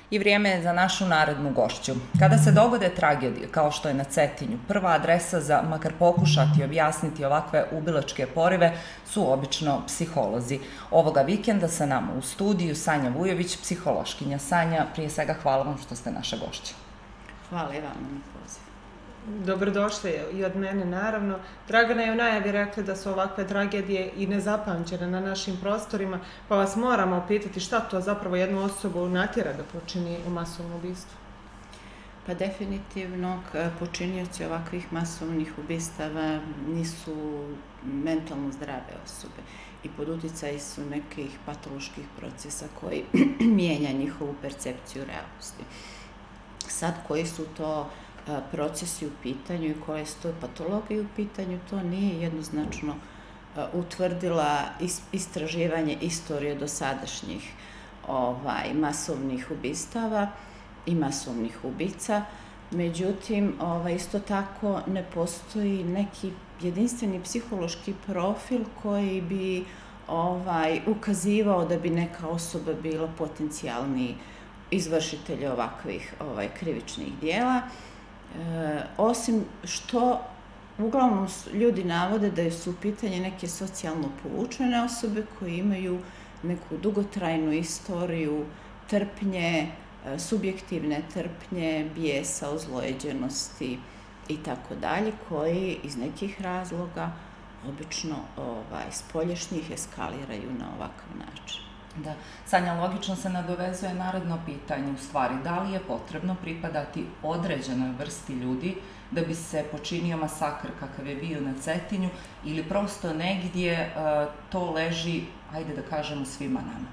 I vrijeme je za našu narednu gošću. Kada se dogode tragedije, kao što je na Cetinju, prva adresa za makar pokušati objasniti ovakve ubilačke porive su obično psiholozi. Ovoga vikenda sa nama u studiju Sanja Vujović, psihološkinja. Sanja, prije svega hvala vam što ste naša gošća. Hvala i vama na pozivu. Dobrodošli i od mene, naravno. Dragana je u najavi rekla da su ovakve tragedije i nezapamćene na našim prostorima, pa vas moramo pitati šta to zapravo jednu osobu natjera da počini masovno ubistvo? Pa definitivno počinioci ovakvih masovnih ubistava nisu mentalno zdrave osobe i pod utjecaj su nekih patoloških procesa koji mijenja njihovu percepciju realnosti. Sad, koji su to procesi u pitanju i koje su to patologije u pitanju, to nije jednoznačno utvrdila istraživanje istorije dosadašnjih masovnih ubistava i masovnih ubica. Međutim, isto tako ne postoji neki jedinstveni psihološki profil koji bi ukazivao da bi neka osoba bila potencijalni izvršitelj ovakvih krivičnih dijela. Osim što uglavnom ljudi navode da su u pitanju neke socijalno povučene osobe koje imaju neku dugotrajnu istoriju trpnje, subjektivne trpnje, bijesa, ozlojeđenosti i tako dalje, koji iz nekih razloga obično spoljašnjih eskaliraju na ovakav način. Da. Sanja, logično se nadovezuje naredno pitanje, u stvari, da li je potrebno pripadati određenoj vrsti ljudi da bi se počinio masakr kakav je bio na Cetinju ili prosto negdje to leži, ajde da kažemo, svima nama?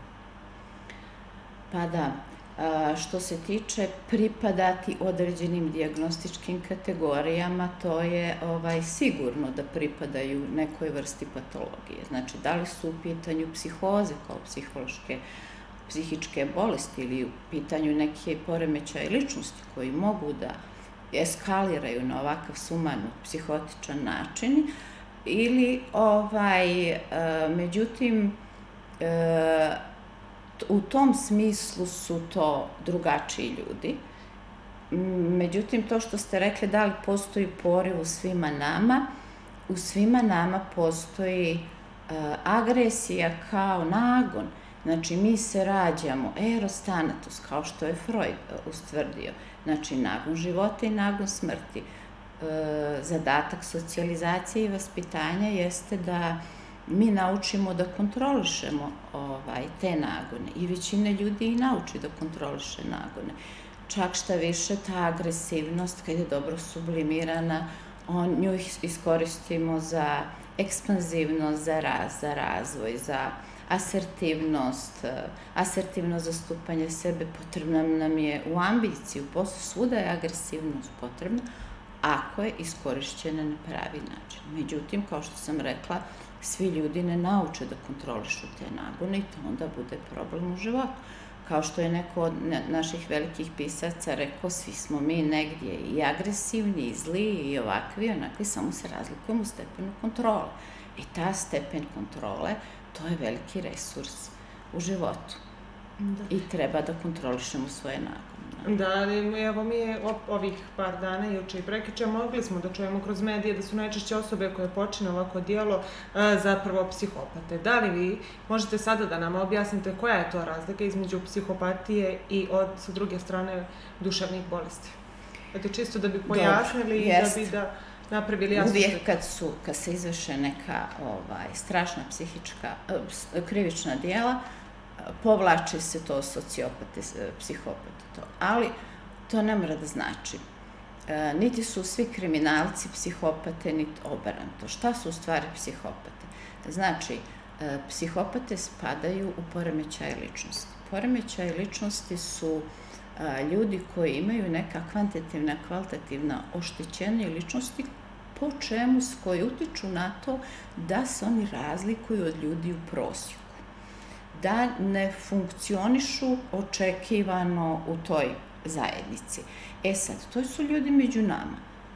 Pa da. Što se tiče pripadati određenim dijagnostičkim kategorijama, to je sigurno da pripadaju nekoj vrsti patologije. Znači, da li su u pitanju psihoze kao psihičke bolesti ili u pitanju neke poremećaje ličnosti koji mogu da eskaliraju na ovakav sumanut psihotičan način ili, međutim, u tom smislu su to drugačiji ljudi. Međutim, to što ste rekli da li postoji poriv u svima nama postoji agresija kao nagon. Znači, mi se rađamo eros thanatos, kao što je Freud ustvrdio. Znači, nagon života i nagon smrti. Zadatak socijalizacije i vaspitanja jeste da mi naučimo da kontrolišemo te nagone i većina ljudi i nauči da kontroliše nagone. Čak šta više, ta agresivnost, kad je dobro sublimirana, nju iskoristimo za ekspanzivnost, za razvoj, za asertivno zastupanje sebe. Potrebna nam je u ambiciji, u poslu, svuda je agresivnost potrebna ako je iskorišćena na pravi način. Međutim, kao što sam rekla, svi ljudi ne nauče da kontrolišu te nagone i to onda bude problem u životu. Kao što je neko od naših velikih pisaca rekao, svi smo mi negdje i agresivni, i zli, i ovakvi, i onakvi, samo se razlikujemo u stepenu kontrole. I ta stepen kontrole, to je veliki resurs u životu. I treba da kontrolišemo svoje nagone. Da, ali evo mi ovih par dana, juče i prekjuče, mogli smo da čujemo kroz medije da su najčešće osobe koje počine ovako djelo zapravo psihopate. Da li vi možete sada da nam objasnite koja je to razlika između psihopatije i sa druge strane duševnih bolesti? Eto, čisto da bi pojasnili i da bi napravili jasno. Uvijek kad se izvrše neka strašna krivična djela, povlači se to sociopate, psihopate. Ali to ne mora da znači. Niti su svi kriminalci psihopate, niti obrnuto. Šta su u stvari psihopate? Znači, psihopate spadaju u poremećaje ličnosti. Poremećaje ličnosti su ljudi koji imaju neka kvantitativna, kvalitativna oštećenja ličnosti koji utiču na to da se oni razlikuju od ljudi u prosjeku. Da ne funkcionišu očekivano u toj zajednici. Sad, to su ljudi među nama.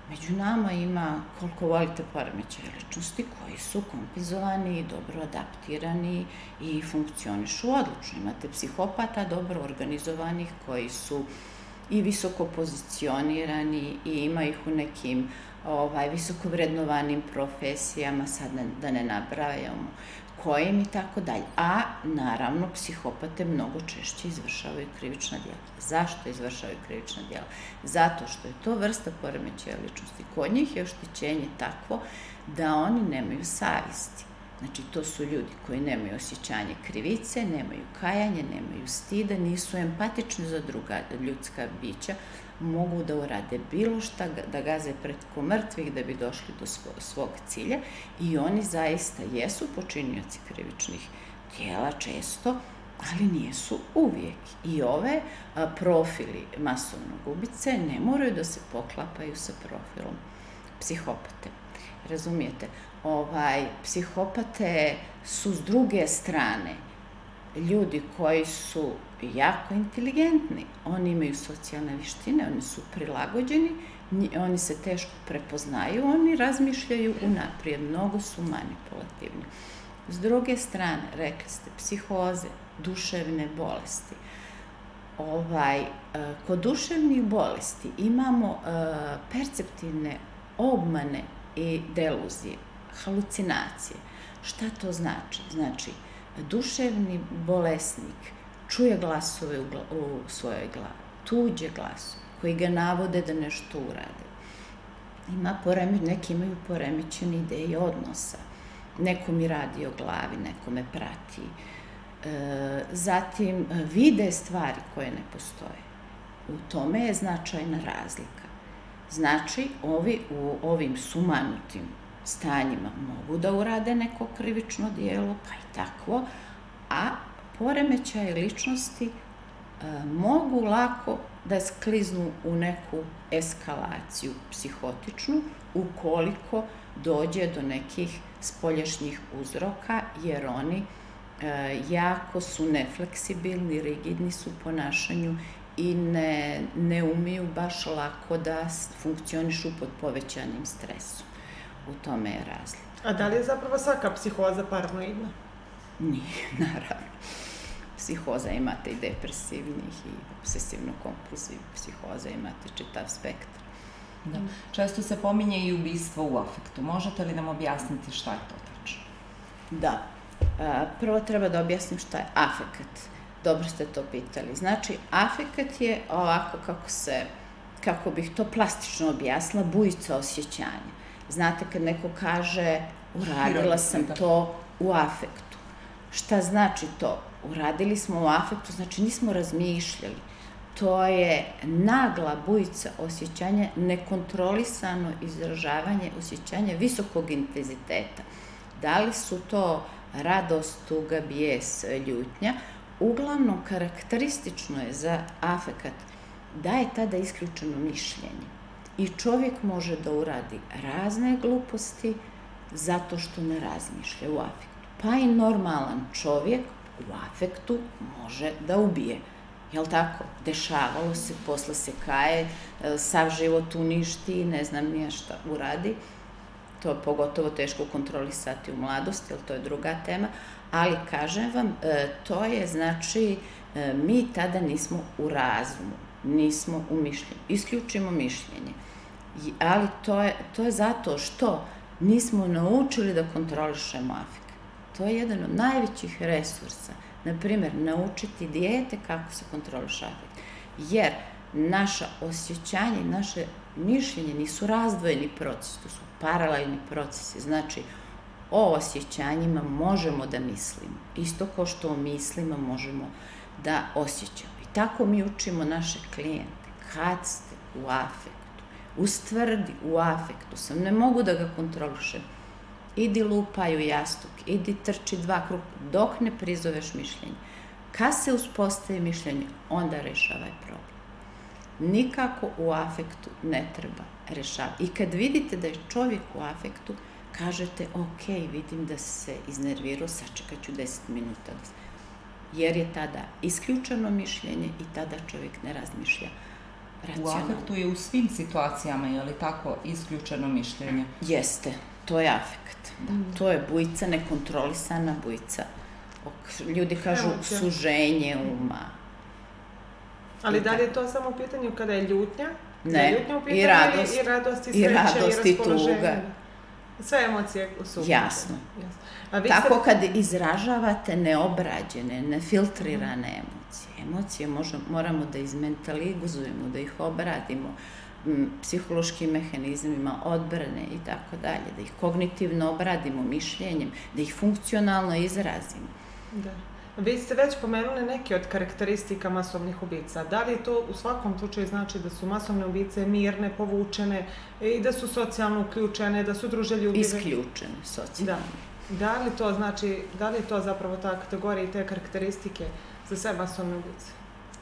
Među nama ima, koliko volite, poremećaja ličnosti koji su kompenzovani, dobro adaptirani i funkcionišu odlično. Imate psihopata dobro organizovanih koji su i visoko pozicionirani i ima ih u nekim visoko vrednovanim profesijama, sad da ne nabrajamo kojim i tako dalje. A, naravno, psihopate mnogo češće izvršavaju krivična djela. Zašto izvršavaju krivična djela? Zato što je to vrsta poremećaja ličnosti. Kod njih je oštećenje takvo da oni nemaju savjesti. Znači, to su ljudi koji nemaju osjećanje krivice, nemaju kajanje, nemaju stida, nisu empatični za druga ljudska bića, mogu da urade bilo šta, da gaze preko mrtvih da bi došli do svog cilja i oni zaista jesu počinioci krivičnih djela često, ali nijesu uvijek. I ove profili masovnog ubice ne moraju da se poklapaju sa profilom psihopate. Razumijete? Psihopate su s druge strane ljudi koji su jako inteligentni, oni imaju socijalne vještine, oni su prilagođeni, oni se teško prepoznaju, oni razmišljaju unaprijed, mnogo su manipulativni. S druge strane, rekli ste, psihoze, duševne bolesti. Kod duševnih bolesti imamo perceptivne obmane i deluzije, halucinacije. Šta to znači? Znači, duševni bolesnik čuje glasove u svojoj glavi, tuđe glasove, koji ga navode da nešto urade. Neki imaju poremećene ideje odnosa. Neko mi radi o glavi, neko me prati. Zatim, vide stvari koje ne postoje. U tome je značajna razlika. Znači, ovi u ovim sumanutim stanjima mogu da urade neko krivično djelo, pa i takvo, a poremećaje ličnosti mogu lako da skliznu u neku eskalaciju psihotičnu ukoliko dođe do nekih spoljašnjih uzroka, jer oni jako su nefleksibilni, rigidni su u ponašanju i ne umiju baš lako da funkcionišu pod povećanim stresom. U tome je razlika. A da li je zapravo svaka psihoza paranoidna? Nije, naravno. Psihoza imate i depresivnih i obsesivno-kompulsivnih psihoza, imate čitav spektar. Da. Često se pominje i ubistvo u afektu. Možete li nam objasniti šta je to tačno? Da. Prvo treba da objasnim šta je afekat. Dobro ste to pitali. Znači, afekat je ovako kako bih to plastično objasnila, bujica osjećanja. Znate, kad neko kaže uradila sam to u afektu. Šta znači to? Uradili smo u afektu, znači nismo razmišljali. To je nagla bujica osjećanja, nekontrolisano izražavanje osjećanja visokog intenziteta. Da li su to radost, tuga, bijes, ljutnja? Uglavnom, karakteristično je za afekat da je tada isključeno mišljenje. I čovjek može da uradi razne gluposti zato što ne razmišlja u afektu. Pa i normalan čovjek u afektu može da ubije. Jel' tako? Dešavalo se, posle se kaje, sav život uništi, ne znam nije šta uradi. To je pogotovo teško kontrolisati u mladosti, jer to je druga tema. Ali, kažem vam, to je znači, mi tada nismo u razumu, nismo u mišljenju. Isključimo mišljenje. Ali to je zato što nismo naučili da kontrolišemo afekt. To je jedan od najvećih resursa. Naprimjer, naučiti dijete kako se kontroliše afekt. Jer naša osjećanja i naše mišljenje nisu razdvojeni procesi, to su paralelni procesi. Znači, o osjećanjima možemo da mislimo. Isto kao što o mislima možemo da osjećamo. I tako mi učimo naše klijente. Kad ste u afektu, ustvrdi u afektu sam, ne mogu da ga kontrolišem. Idi lupaj u jastuk, idi trči 2 kruga, dok ne prizoveš mišljenje. Kad se uspostavi mišljenje, onda rešavaj problem. Nikako u afektu ne treba rešavati. I kad vidite da je čovjek u afektu, kažete, ok, vidim da se iznervirao, sačekat ću 10 minuta. Jer je tada isključeno mišljenje i tada čovjek ne razmišlja U afektu je u svim situacijama, je li tako, isključeno mišljenje? Jeste, to je afekt. Da. To je bujica, nekontrolisana bujica. Ljudi kažu suženje uma. Ali da li je to samo u pitanju kada je ljutnja? Ne, i radost. I radost, i sreće, i raspoloženje. Sve emocije su. Jasno. Tako kad izražavate neobrađene, nefiltrirane emocije. Emocije moramo da izmentalizujemo, da ih obradimo psihološkim mehanizmima odbrane i tako dalje, da ih kognitivno obradimo mišljenjem, da ih funkcionalno izrazimo. Da. Vi ste već pomenuli neke od karakteristika masovnih ubica. Da li to u svakom slučaju znači da su masovne ubice mirne, povučene i da su socijalno uključene, da su druželjubive? Isključene socijalno. Da li to znači, da li je to zapravo ta kategorija i te karakteristike za sve masovne ubice?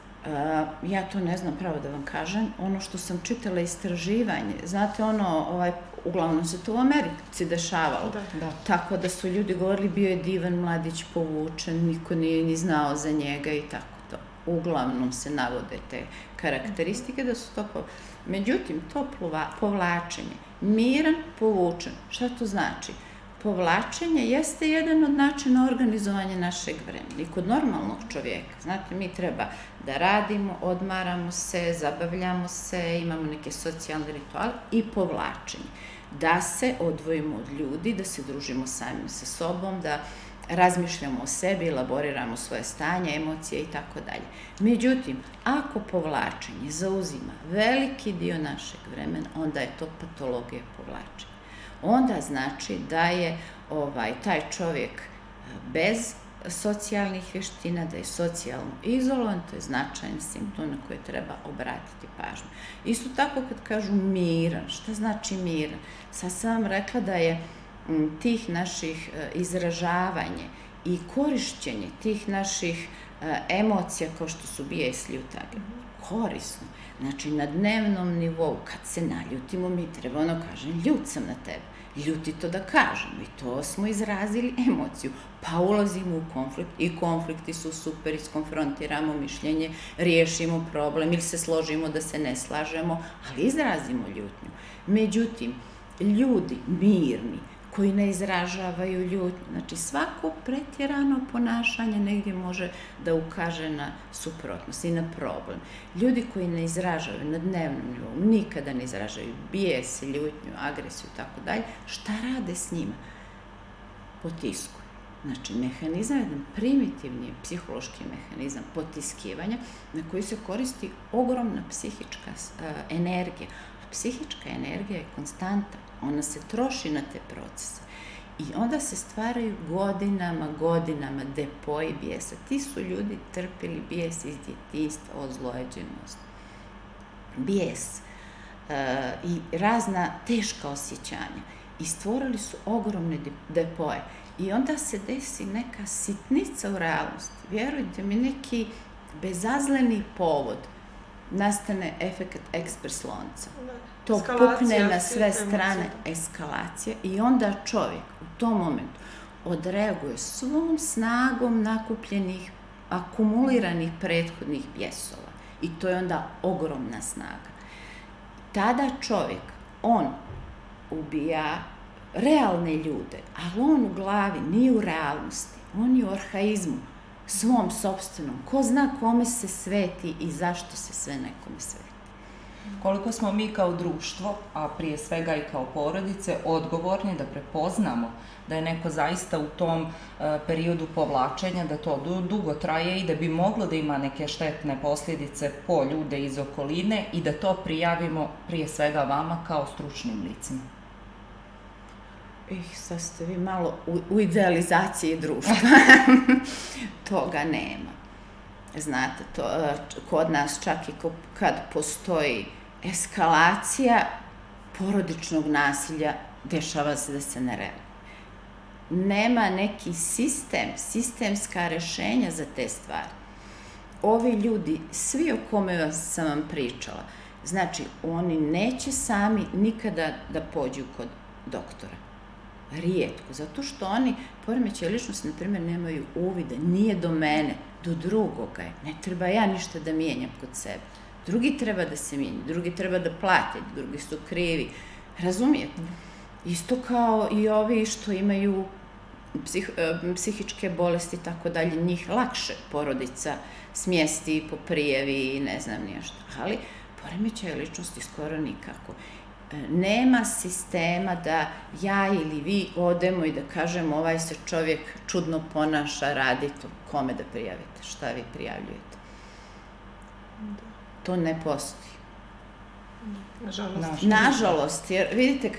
Ja to ne znam pravo da vam kažem. Ono što sam čitala istraživanje, znate uglavnom se to u Americi dešavalo. Tako da su ljudi govorili bio je divan mladić povučen, niko nije ni znao za njega i tako to. Uglavnom se navode te karakteristike da su to Međutim, to povlačenje, miran, povučen, šta to znači? Povlačenje jeste jedan od načina organizovanja našeg vremena i kod normalnog čovjeka. Znate, mi treba da radimo, odmaramo se, zabavljamo se, imamo neke socijalne rituale i povlačenje. Da se odvojimo od ljudi, da se družimo sami sa sobom, da razmišljamo o sebi, elaboriramo svoje stanje, emocije i tako dalje. Međutim, ako povlačenje zauzima veliki dio našeg vremena, onda je to patologija povlačenja. Onda znači da je taj čovjek bez socijalnih vještina, da je socijalno izolovan, to je značajan simptom na koje treba obratiti pažnju. Isto tako kad kažu miran, šta znači miran? Sad sam vam rekla da je tih naših izražavanje i korišćenje tih naših emocija kao što su bijes, ljutage, korisno. Znači, na dnevnom nivou, kad se naljutimo, mi treba kažem, ljut sam na tebe. Ljuti to da kažemo i to smo izrazili emociju. Pa ulazimo u konflikt i konflikti su super, iskonfrontiramo mišljenje, riješimo problem ili se složimo da se ne slažemo, ali izrazimo ljutnju. Međutim, ljudi mirni, koji ne izražavaju ljutnju. Znači, svako pretjerano ponašanje negdje može da ukaže na suprotnost i na problem. Ljudi koji ne izražavaju na dnevnom nivou, nikada ne izražavaju bijes, ljutnju, agresiju i tako dalje, šta rade s njima? Potiskuju. Znači, mehanizam je jedan primitivni psihološki mehanizam potiskivanja na koji se koristi ogromna psihička energija. A psihička energija je konstanta. Ona se troši na te procese i onda se stvaraju godinama depoji bijesa. Ti su ljudi trpili bijes iz djetinjstva, ozlojeđenost, bijes i razna teška osjećanja i stvorili su ogromne depoje. I onda se desi neka sitnica u realnosti. Vjerujte mi, neki bezazleni povod, nastane efekt ekspres lonca. To pukne na sve strane, eskalacija i onda čovjek u tom momentu odreaguje svom snagom nakupljenih, akumuliranih prethodnih bjesova. I to je onda ogromna snaga. Tada čovjek, on ubija realne ljude, ali on u glavi nije u realnosti, on je u arhaizmu, svom sopstvenom. Ko zna kome se sveti i zašto se sve nekome sveti. Koliko smo mi kao društvo, a prije svega i kao porodice, odgovorni da prepoznamo da je neko zaista u tom periodu povlačenja, da to dugo traje i da bi moglo da ima neke štetne posljedice po ljude iz okoline i da to prijavimo prije svega vama kao stručnim licima? Sad ste vi malo u idealizaciji društva. Toga nema. Znate, kod nas čak i kad postoji eskalacija porodičnog nasilja, dešava se da se ne reaguje. Nema neki sistemska rešenja za te stvari. Ovi ljudi, svi o kome sam vam pričala, znači, oni neće sami nikada da pođu kod doktora. Rijetko, zato što oni, poremećaji ličnosti, na primjer, nemaju uvide, nije do mene, do drugoga je. Ne treba ja ništa da mijenjam kod sebe. drugi treba da se minju, drugi treba da plate, drugi su krivi. Razumijete? Isto kao i ovi što imaju psihičke bolesti i tako dalje, njih lakše porodica smjesti po prijavi i ne znam nije što. Ali poremećaja ličnosti skoro nikako. Nema sistema da ja ili vi odemo i da kažemo ovaj se čovjek čudno ponaša, radi to. Kome da prijavite? Šta vi prijavljujete? To ne postoji. Nažalost. Nažalost, jer vidite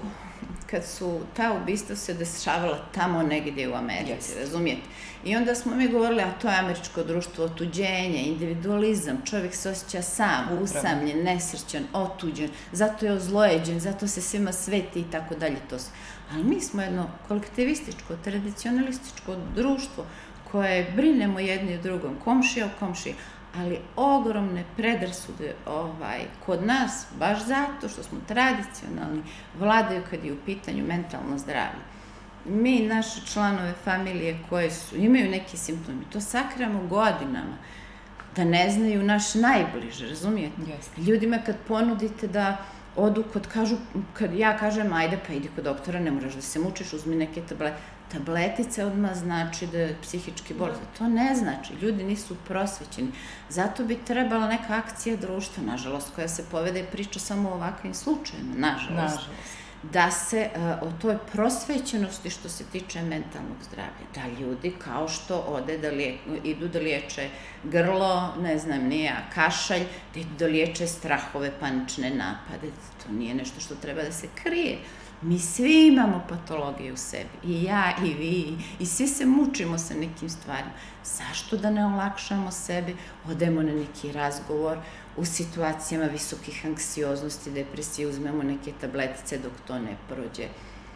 kad su ta ubistva se dešavala tamo negdje u Americi, razumijete? I onda smo mi govorili, a to je američko društvo, otuđenje, individualizam, čovjek se osjeća sam, usamljen, nesrećan, otuđen, zato je ozlojeđen, zato se svima sveti i tako dalje. Ali mi smo jedno kolektivističko, tradicionalističko društvo koje brinemo jedni o drugom, komšija o komšiji, ali ogromne predrasude kod nas, baš zato što smo tradicionalni, vladaju kad je u pitanju mentalno zdravlje. Mi, naše članove familije koje imaju neki simptomi, to sakrijemo godinama, da ne znaju naš najbliže, razumijete? Ljudima kad ponudite da odu kad ja kažem ajde pa idi kod doktora, ne moraš da se mučiš, uzmi neke tablete. Tabletice odmah znači da je psihički bolest. To ne znači. Ljudi nisu prosvećeni. Zato bi trebala neka akcija društva, nažalost, koja se povede i priča samo o ovakvim slučajima, nažalost. Da se o toj prosvećenosti što se tiče mentalnog zdravlja, da ljudi kao što idu da liječe grlo, ne znam, kašalj, da idu da liječe strahove, panične napade, to nije nešto što treba da se krije. Mi svi imamo patologije u sebi, i ja, i vi, i svi se mučimo sa nekim stvarima. Zašto da ne olakšamo sebi, odemo na neki razgovor u situacijama visokih anksioznosti, depresije, uzmemo neke tabletice dok to ne prođe.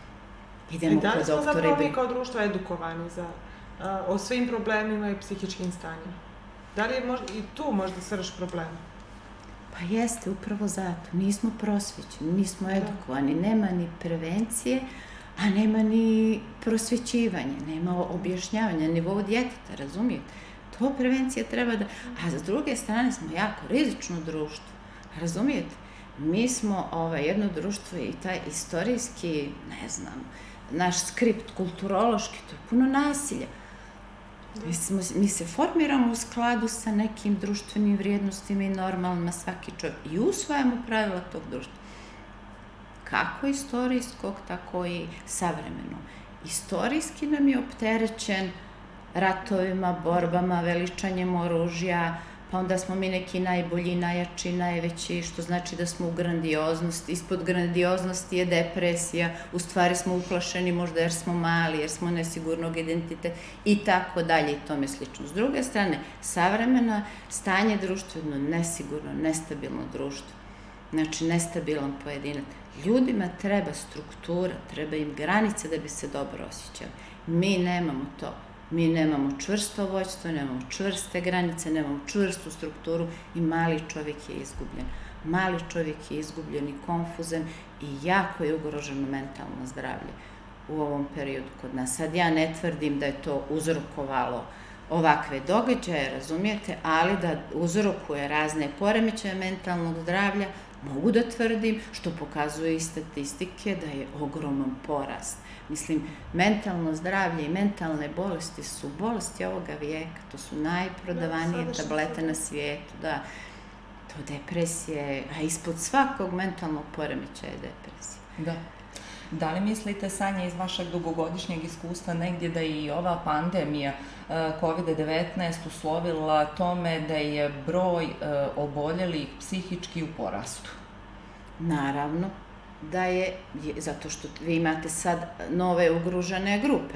Idemo kod doktora. Da li smo zapravo mi kao društvo edukovani o svim problemima i psihičkim stanjima? Da li je i tu možda srž problema? Pa jeste, upravo zato. Nismo prosvećeni, nismo edukovani, nema ni prevencije, a nema ni prosvećivanja, nema objašnjavanja na nivou djeteta, razumijete? To prevencija treba da... A s druge strane smo jako rizično društvo, razumijete? Mi smo jedno društvo i taj istorijski, ne znam, naš skript kulturološki, to je puno nasilja. Mi se formiramo u skladu sa nekim društvenim vrijednostima i normalima svaki čovjek i usvajamo pravila tog društva. Kako istorijskog, tako i savremeno. Istorijski nam je opterećen ratovima, borbama, veličanjem oružja, pa onda smo mi neki najbolji, najjači, najveći, što znači da smo u grandioznosti. Ispod grandioznosti je depresija, u stvari smo uplašeni možda jer smo mali, jer smo nesigurnog identiteta i tako dalje i tome slično. S druge strane, savremeno stanje društva je jedno nesigurno, nestabilno društvo. Znači, nestabilan pojedinac. Ljudima treba struktura, treba im granice da bi se dobro osjećali. Mi nemamo to. Mi nemamo čvrsto vođstvo, nemamo čvrste granice, nemamo čvrstu strukturu i mali čovjek je izgubljen. Mali čovjek je izgubljen i konfuzan i jako je ugroženo mentalno zdravlje u ovom periodu kod nas. Sad ja ne tvrdim da je to uzrokovalo ovakve događaje, razumijete, ali da uzrokuje razne poremećaje mentalnog zdravlja, mogu da tvrdim, što pokazuje i statistike, da je ogroman porast. Mislim, mentalno zdravlje i mentalne bolesti su bolesti ovoga vijeka, to su najprodavanije tablete na svijetu, da, to depresije, a ispod svakog mentalnog poremećaja je depresija. Da. Da li mislite, Sanja, iz vašeg dugogodišnjeg iskustva negdje da je i ova pandemija COVID-19 uslovila tome da je broj oboljelih psihički u porastu? Naravno da je, zato što vi imate sad nove ugrožene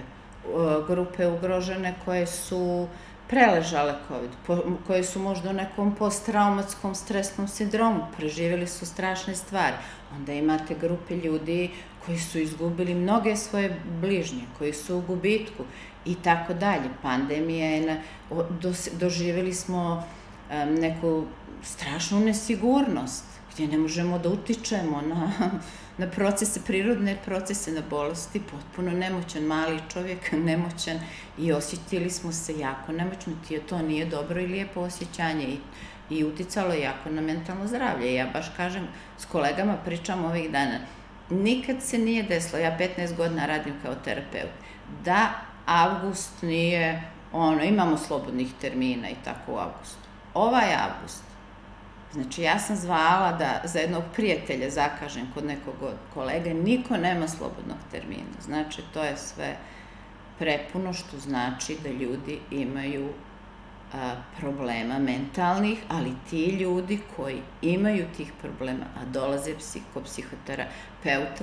grupe ugrožene koje su preležale COVID, koje su možda u nekom posttraumatskom stresnom sindromu, preživjeli su strašne stvari. Onda imate grupe ljudi koji su izgubili mnoge svoje bližnje, koji su u gubitku i tako dalje. Pandemija je, doživjeli smo neku strašnu nesigurnost. gdje ne možemo da utičemo na procese, prirodne procese, na bolesti, potpuno nemoćan, mali čovjek, nemoćan i osjetili smo se jako nemoćno, to nije dobro i lijepo osjećanje i uticalo jako na mentalno zdravlje. Ja baš kažem, s kolegama pričam ovih dana, nikad se nije desilo, ja 15 godina radim kao terapeut, da avgust nije, imamo slobodnih termina i tako u avgustu. Ovaj avgust, znači ja sam zvala da za jednog prijatelja zakažem kod nekog kolega, niko nema slobodnog termina. Znači to je sve prepuno, što znači da ljudi imaju problema mentalnih, ali ti ljudi koji imaju tih problema, a dolaze kod psihoterapeuta,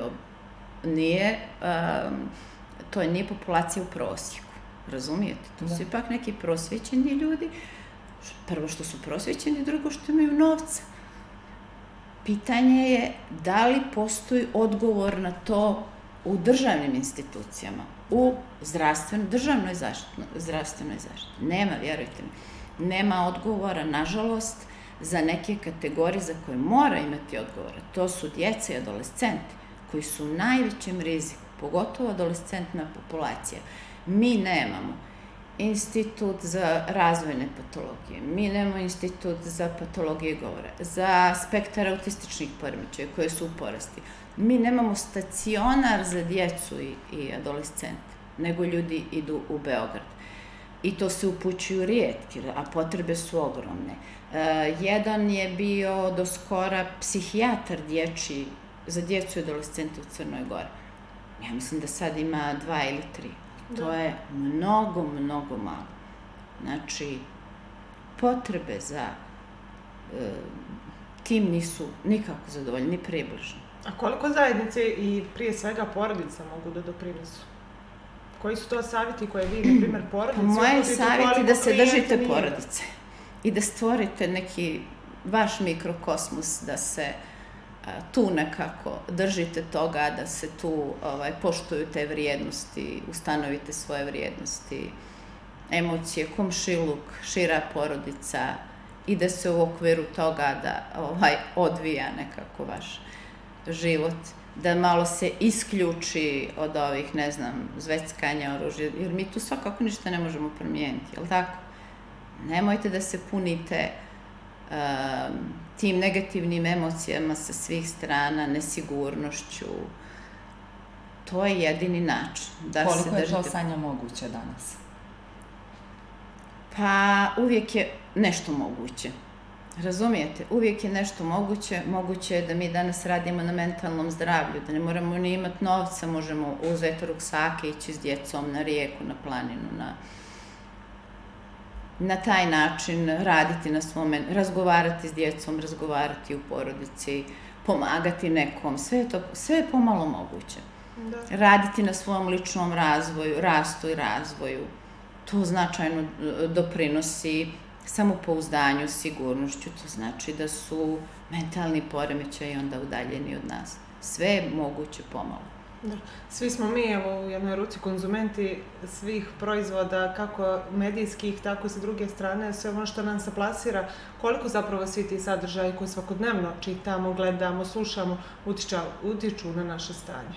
to nije populacija u prosjeku, razumijete? To su ipak neki prosvećeni ljudi, prvo što su prosvećeni, drugo što imaju novca. Pitanje je da li postoji odgovor na to u državnim institucijama, u državnoj zdravstvenoj zaštiti. Nema, vjerujte mi. Nema odgovora, nažalost, za neke kategorije za koje mora imati odgovora. To su djeca i adolescenti koji su u najvećem riziku, pogotovo adolescentna populacija. Mi nemamo institut za razvojne patologije, mi nemamo institut za patologije govora, za spektar autističnih poremećaja koje su u porasti. Mi nemamo stacionar za djecu i adolescente, nego ljudi idu u Beograd. I to se upućuju rijetki, a potrebe su ogromne. Jedan je bio do skora psihijatar dječji za djecu i adolescente u Crnoj Gori. Ja mislim da sad ima 2 ili 3. To je mnogo, mnogo malo. Znači, potrebe za tim nisu nikako zadovoljni, ni približno. A koliko zajednice i prije svega porodica mogu da doprinesu? Koji su to savjeti koje vi, na primjer, porodice? Moje savjeti je da se držite porodice i da stvorite neki vaš mikrokosmos, da se tu nekako držite toga, da se tu poštuju te vrijednosti, ustanovite svoje vrijednosti, emocije, komšiluk, šira porodica i da se u okviru toga da odvija nekako vaš život, da malo se isključi od ovih, ne znam, zveckanja, oružja, jer mi tu svakako ništa ne možemo promijeniti, jel' tako? Nemojte da se punite tim negativnim emocijama sa svih strana, nesigurnošću. To je jedini način. Koliko je to, Sanja, moguće danas? Pa uvijek je nešto moguće. Razumijete? Uvijek je nešto moguće. Moguće je da mi danas radimo na mentalnom zdravlju, da ne moramo ni imati novca, možemo uzeti ruksake, ići s djecom na rijeku, na planinu, na taj način raditi na svome, razgovarati s djecom, razgovarati u porodici, pomagati nekom, sve je pomalo moguće. Raditi na svom ličnom razvoju, rastu i razvoju, to značajno doprinosi samopouzdanju, sigurnošću, to znači da su mentalni poremećaji onda udaljeni od nas. Sve je moguće pomalo. Svi smo mi, evo, u jednoj ruci konzumenti svih proizvoda, kako medijskih, tako i sa druge strane, sve ono što nam se plasira, koliko zapravo svi ti sadržaji koje svakodnevno čitamo, gledamo, slušamo, utiču na naše stanje?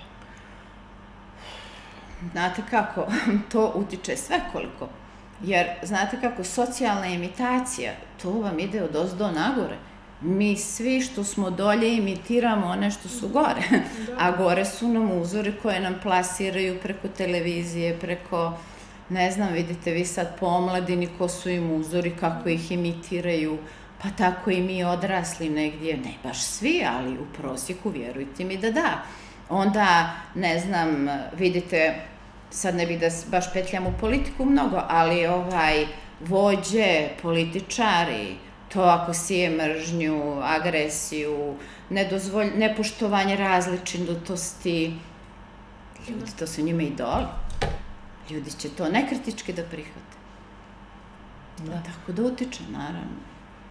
Znate kako, to utiče svekoliko, jer znate kako, socijalna imitacija, to vam ide od ozdo nagore. Mi svi što smo dolje imitiramo one što su gore, a gore su nam uzori koje nam plasiraju preko televizije, preko, ne znam, vidite vi sad po omladini ko su im uzori, kako ih imitiraju, pa tako i mi odrasli negdje, ne baš svi, ali u prosjeku vjerujte mi da. Onda, ne znam, vidite, sad ne bih da baš petljam u politiku mnogo, ali vođe, političari, to ako sije mržnju, agresiju, nepoštovanje različitosti, ljudi, to su njima idoli. Ljudi će to nekritički da prihvate. Tako da utiče, naravno.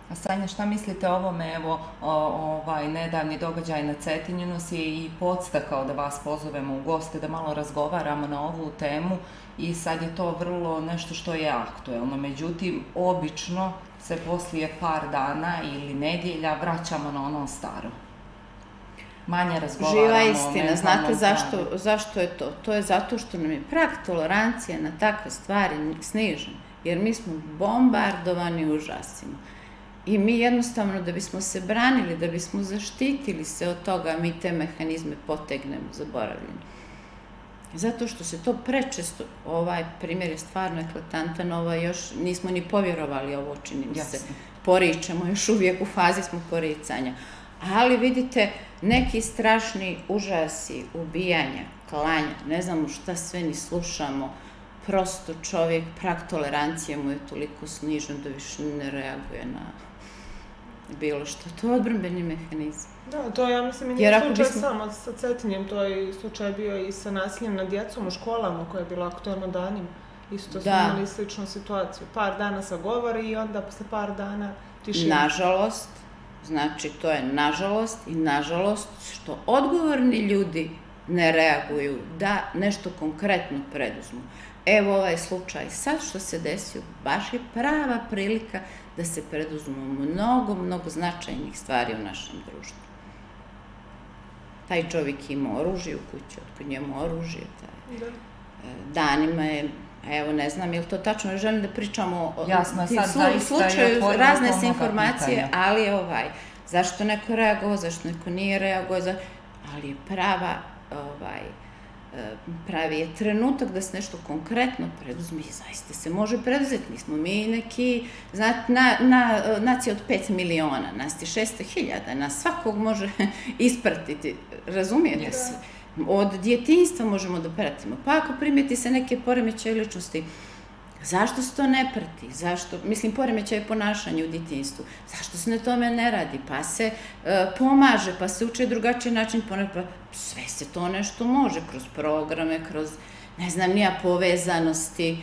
A Sanja, šta mislite o ovome? Evo, nedavni događaj na Cetinju nas je i podstakao da vas pozovemo u goste, da malo razgovaramo na ovu temu i sad je to vrlo nešto što je aktuelno. Međutim, obično se poslije par dana ili nedjelja vraćamo na ono staro. Manje razgovaramo o mentalnom zdravlju. Živa istina. Znate zašto je to? To je zato što nam je prag tolerancije na takve stvari snižen. Jer mi smo bombardovani užasima. I mi jednostavno, da bismo se branili, da bismo zaštitili se od toga, mi te mehanizme potegnemo zaboravljeni. Zato što se to prečesto, ovaj primjer je stvarno eklatantan, još nismo ni povjerovali ovo, čini mi se. Poričemo, još uvijek u fazi smo poricanja. Ali vidite, neki strašni užasi, ubijanja, klanja, ne znamo šta sve ni slušamo, prosto čovjek, prag tolerancije mu je toliko snižen da više ne reaguje na bilo što. To je odbrambeni mehanizam. Da, to ja mislim i nije slučaj samo sa Cetinjem, to je slučaj bio i sa nasiljem nad djecom u školama koje je bilo aktualno danima. Isto smo imali sličnu situaciju. Par dana se govori i onda posle par dana tišina. Nažalost, znači to je nažalost i nažalost što odgovorni ljudi ne reaguju da nešto konkretno preduzmu. Evo ovaj slučaj sad što se desio, baš je prava prilika da se preduzmu mnogo značajnih stvari u našem društvu. Taj čovjek ima oružje u kući, otkud njemu oružje. Danima je, evo ne znam, je li to tačno, ne želim da pričamo o slučaju, razne se informacije, ali zašto neko reagovao, zašto neko nije reagovao, ali je pravi je trenutak da se nešto konkretno preduzme i zaista se može preduzeti. Nismo mi neki, znate, nacija od 5 miliona, nas je 600.000, nas svakog može ispratiti, razumijete se? Od djetinjstva možemo da pratimo. Pa ako primijeti se neke poremećaje ličnosti, zašto se to ne prati? Zašto, mislim, poremećaje ponašanja u djetinjstvu, zašto se na tome ne radi? Pa se pomaže, pa se uče drugačiji način ponašanja. Sve se to nešto može, kroz programe, kroz, ne znam, nija povezanosti,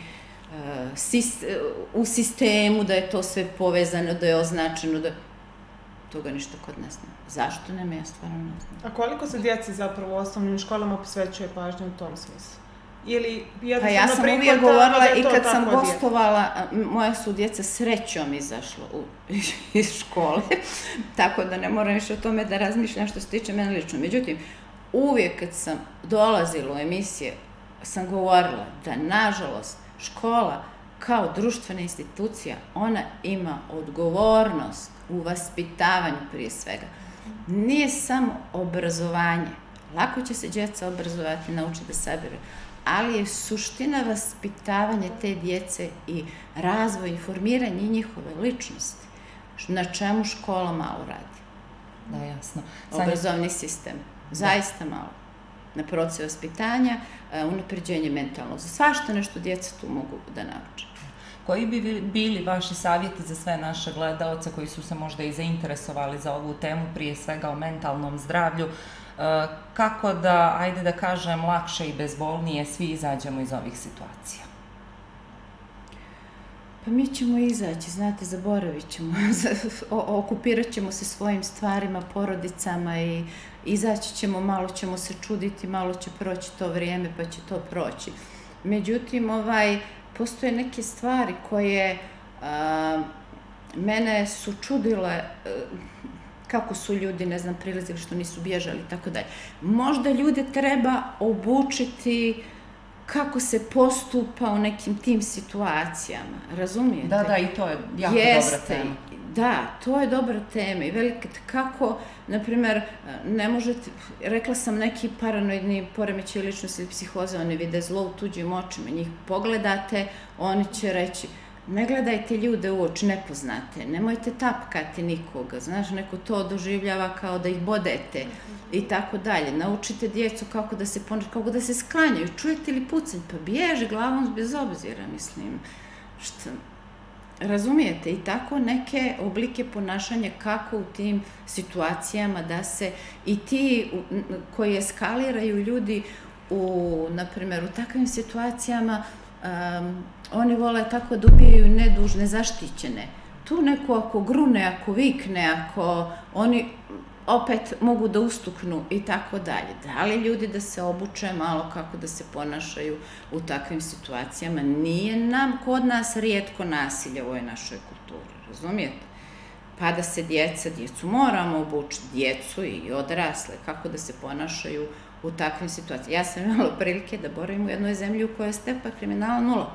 u sistemu da je to sve povezano, da je označeno, da toga ništa kod nas nema. Zašto nema, ja stvarno ne znam. A koliko se djeci zapravo u osnovnim školama posvećuje pažnju u tom smislu? Pa ja sam uvijek govorila i kad sam gostovala, moja su djeca srećom izašla iz škole, tako da ne moram više o tome da razmišljam što se tiče mene lično. Međutim, uvijek kad sam dolazila u emisije, sam govorila da, nažalost, škola kao društvena institucija, ona ima odgovornost u vaspitavanju prije svega. Nije samo obrazovanje. Lako će se djeca obrazovati, naučiti da sabire, ali je suština vaspitavanja te djece i razvoj i formiranje njihove ličnosti, na čemu škola malo radi. Da, jasno. Obrazovni sistem, zaista malo. Na proces vaspitanja, unapređenje mentalnog. Za svašta nešto djeca tu mogu da nauče. Koji bi bili vaši savjeti za sve naše gledaoce koji su se možda i zainteresovali za ovu temu, prije svega o mentalnom zdravlju, kako da, ajde da kažem, lakše i bezbolnije svi izađemo iz ovih situacija? Pa mi ćemo izaći, znate, zaboravit ćemo, okupirat ćemo se svojim stvarima, porodicama i izaći ćemo, malo ćemo se čuditi, malo će proći to vrijeme pa će to proći. Međutim, postoje neke stvari koje mene su čudile, kako su ljudi, ne znam, prilazili što nisu bježali i tako dalje. Možda ljude treba obučiti kako se postupa u nekim tim situacijama, razumijete? Da, i to je jako dobra tema. Da, to je dobra tema i velika, kako, na primjer, ne možete, rekla sam neki paranoidni poremećaj ličnosti psihoze, oni vide zlo u tuđim očima, njih pogledate, oni će reći, ne gledajte ljude u oči, nepoznate, nemojte tapkati nikoga, znaš, neko to doživljava kao da ih bodete i tako dalje. Naučite djecu kako da se ponašaju, kako da se sklanjaju, čujete li pucanj, pa bježe glavom bez obzira, mislim, što... Razumijete? I tako neke oblike ponašanja kako u tim situacijama da se i ti koji eskaliraju ljudi na primjer, u takvim situacijama oni vole tako da ubijaju nedužne, zaštićene. tu neko ako grune, ako vikne, ako oni opet mogu da ustuknu i tako dalje. Da li ljudi da se obuče malo kako da se ponašaju u takvim situacijama? Nije nam kod nas rijetko nasilje u ovoj našoj kulturi, razumijete? Pa da se djecu moramo obučiti, djecu i odrasle, kako da se ponašaju u takvim situacijama. Ja sam imala prilike da boravim u jednoj zemlji u kojoj je stopa kriminala 0.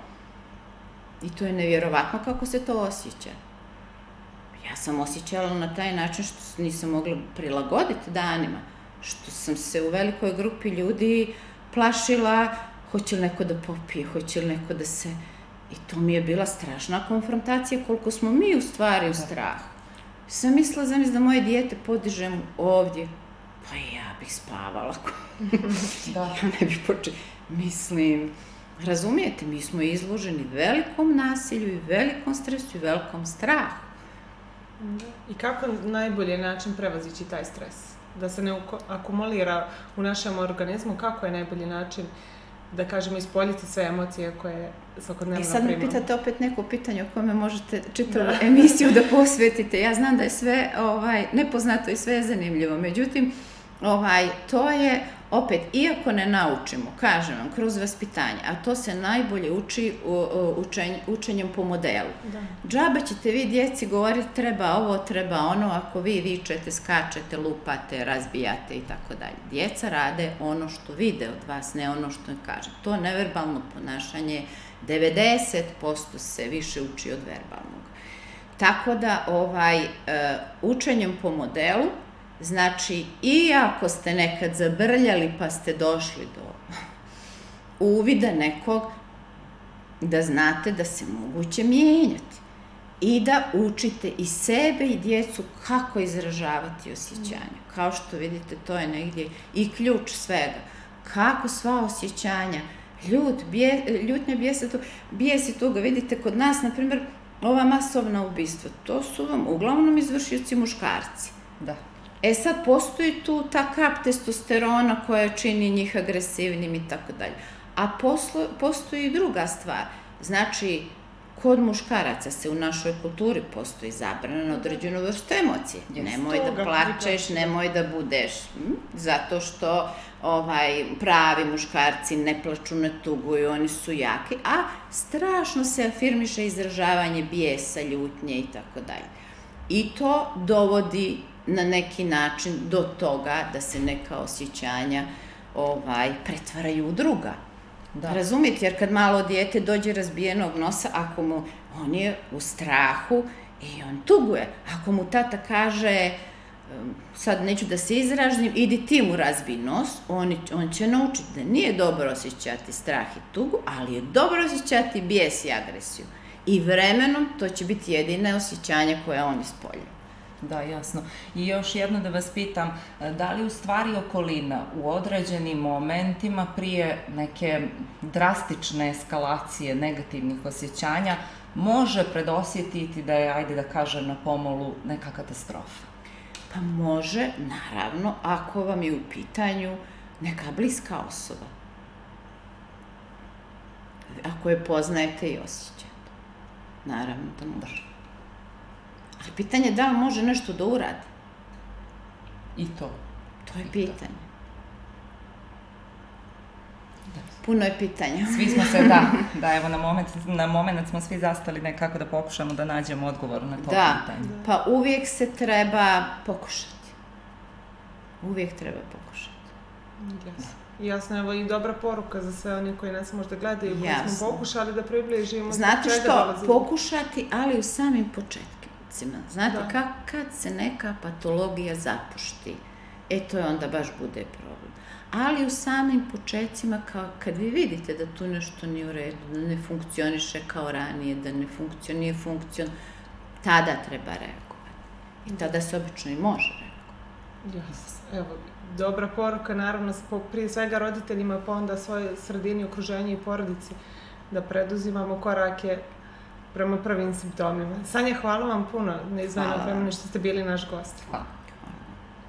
I to je nevjerovatno kako se to osjeća. Ja sam osjećala na taj način što se nisam mogla prilagoditi danima, što sam se u velikoj grupi ljudi plašila, hoće li neko da popije, hoće li neko da se... I to mi je bila strašna konfrontacija koliko smo mi u stvari u strahu. Sam mislila, zamisli da moje dijete podižem ovdje, pa ja bih spavala. Ja ne bih počela. Mislim, razumijete, mi smo izloženi velikom nasilju i velikom stresu i velikom strahu. I kako najbolji način prevazići taj stres? Da se ne akumulira u našem organizmu, kako je najbolji način da kažemo ispoljiti sve emocije koje svakodnevno primamo? I sad me pitate opet neko pitanje o kome možete čitavu emisiju da posvetite. Ja znam da je sve nepoznato i sve je zanimljivo. Međutim, to je opet, iako ne naučimo, kažem vam, kroz vaspitanje, a to se najbolje uči učenjem po modelu. Džaba ćete vi djeci govoriti treba ovo, treba ono, ako vi vičete, skačete, lupate, razbijate i tako dalje. Djeca rade ono što vide od vas, ne ono što kaže. To neverbalno ponašanje 90% se više uči od verbalnog. Tako da učenjem po modelu, znači, iako ste nekad zabrljali pa ste došli do uvida nekog, da znate da se moguće mijenjati i da učite i sebe i djecu kako izražavati osjećanja. Kao što vidite, to je negdje i ključ svega. Kako sva osjećanja, ljutnja, bijes i tuga. Vidite, kod nas, na primjer, ova masovna ubistva, to su vam uglavnom izvršioci muškarci. Da. E sad, postoji tu ta kap testosterona koja čini njih agresivnim i tako dalje. A postoji i druga stvar. Znači, kod muškaraca se u našoj kulturi postoji zabrana na određenu vrstu emocije. Nemoj da plačeš, nemoj da budeš. Zato što pravi muškarci ne plaču, ne tuguju, oni su jaki, a strašno se afirmiše izražavanje bijesa, ljutnje i tako dalje. I to dovodi na neki način do toga da se neka osjećanja pretvaraju u druga. Razumite, jer kad malo dijete dođe razbijenog nosa, ako mu, on je u strahu i on tuguje. Ako mu tata kaže, sad neću da se izražim, idi ti mu razbij nos, on će naučiti da nije dobro osjećati strah i tugu, ali je dobro osjećati bijes i agresiju. I vremenom to će biti jedine osjećanja koje on ispolja. Da, jasno. I još jedno da vas pitam, da li u stvari okolina u određenim momentima prije neke drastične eskalacije negativnih osjećanja može predosjetiti da je, ajde da kažem, na pomolu neka katastrofa? Pa može, naravno, ako vam je u pitanju neka bliska osoba. Ako je poznajete i osjećate. Naravno da može. Ali pitanje je da li može nešto da uradi. I to. To je pitanje. Puno je pitanja. Svi smo se, da, evo na moment smo svi zastali nekako da pokušamo da nađemo odgovor na to pitanje. Da, pa uvijek se treba pokušati. Uvijek treba pokušati. Jasno, evo i dobra poruka za sve oni koji nas možda gledaju, koji smo pokušali da približimo. Znate što, pokušati, ali u samim početcima. Znate, kad se neka patologija zapušti, to je onda baš bude problem. Ali u samim početcima, kad vi vidite da tu nešto nije u redu, da ne funkcioniše kao ranije, da ne funkcionije tada treba reagovati. I tada se obično i može reagovati. Evo, dobra poruka, naravno, prije svega roditeljima, pa onda svoje sredini, okruženje i porodici, da preduzimamo korake prema prvim simptomima. Sanja, hvala vam puno na izdvojenom vremenu što ste bili naš gost. Hvala.